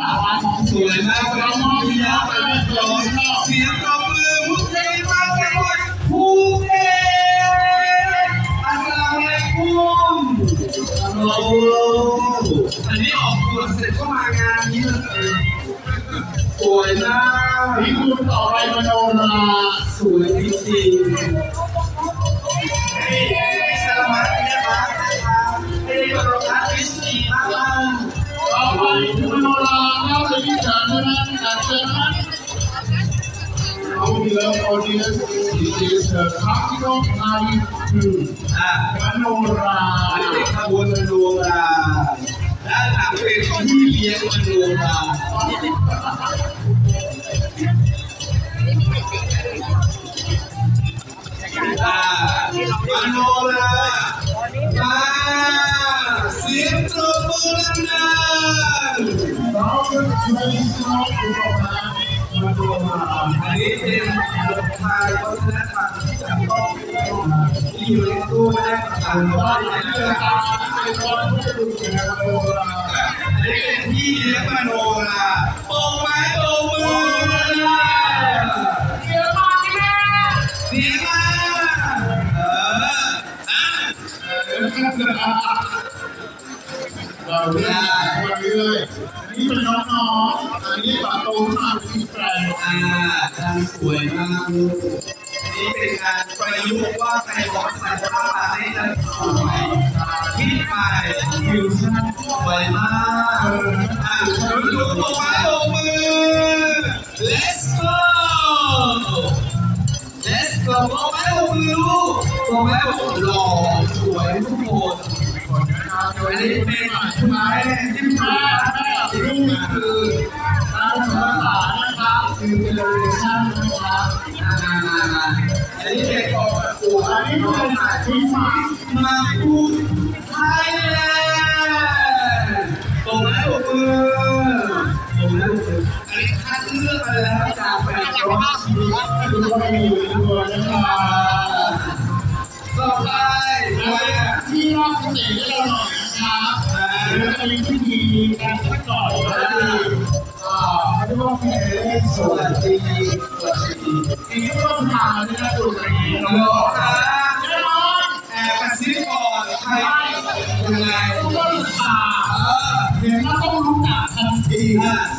สวยมากเรามองเสียงไปร้องเสียงปรบมือมุสลิมมาจังหวัดภูเก็ตอัสสลามุอะลัยกุมอันนี้ออกตัวเสร็จก็มางานนี้เลยสวยมากนี่คุณต่อไปมโนราสวยจริงๆนี่สลามัดนะคะนี่เป็นโปรแกรมดิสนีย์มากต่อไปมโนราเข้าไปที่ศาลนั้นจากนั้นOur beloved audience, this is the classical party tune. มโนราเป็นขบวนมโนราด้านหลังเป็นพี่เลี้ยงมโนรามโนรามาเสียงปรบมือดังๆอันนี้เป็นบทเพลงวัฒนธรรมที่จับต้องที่อยู่ในตู้ไม่ได้ประกาศว่าอันนี้เป็นพี่เลี้ยงมโนราโบกไม้โบกมือเสียมาเสียมาเราเรียกนี่เป็นน้องๆอันนี้ปะโตมาที่แปลงดังสวยมากลูกนี่เป็นการประยุกต์ว่าใครบอกใส่ผ้าได้ดังสวยคิดไปฟิวชั่นสวยมากดูโบกไม้โบกมือ let's go let's go โบกไม้โบกมือลูกโบกไม้โบกหล่อสวยทุกคนอันนี้เป็นไม้ที่แม่ลูกคือการภาษานะครับคือ generation นะครับอันนี้เป็นกองประกวดอันนี้เป็นที่มาพูดไทยแลนด์ตรงนั้นตรงมือตรงนั้นอันนี้คัดเลือกมาแล้วจากแฟนร้องคือคนอยู่ตัวนะครับต่อไปที่รอบเสน่ห์ให้เราหน่อยนะครับแล้วจะมีพิธีการสักก่อนก็คือที่ว่าเพลงสวัสดีที่ร่วมงานที่น่าดูในน้องนะแน่นอนแอบกระซิบก่อนใครยังไงต้องศึกษาเห็นแล้วต้องรู้จักทันที